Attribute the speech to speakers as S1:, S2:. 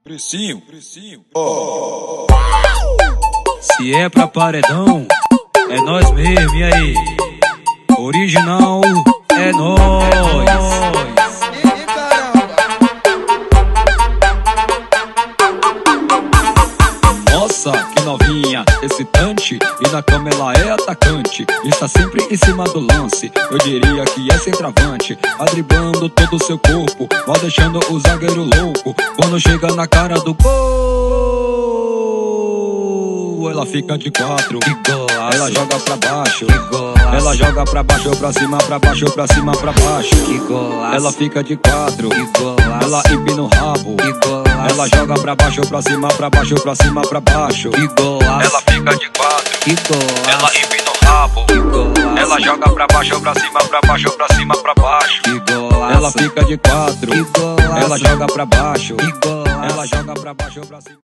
S1: Precinho, oh.
S2: Se é pra paredão, é nós mesmo, e aí? Original é nós. Nossa, que novinha, excitante, e na cama ela é atacante. Está sempre em cima do lance, eu diria que é centroavante. Driblando todo o seu corpo, vai deixando o zagueiro louco. Quando chega na cara do gol, ela fica de quatro. Ela joga pra baixo, ela joga pra baixo, pra cima, pra baixo, pra cima, pra baixo. Ela fica de quatro, ela empina o rabo. Ela joga pra baixo, pra cima, pra baixo, pra cima, pra baixo. Ela fica de quatro, ela empina o rabo. Ela joga pra baixo, pra cima, pra baixo, pra cima, pra baixo. Ela fica de quatro, ela joga pra baixo. Ela joga pra baixo, pra cima.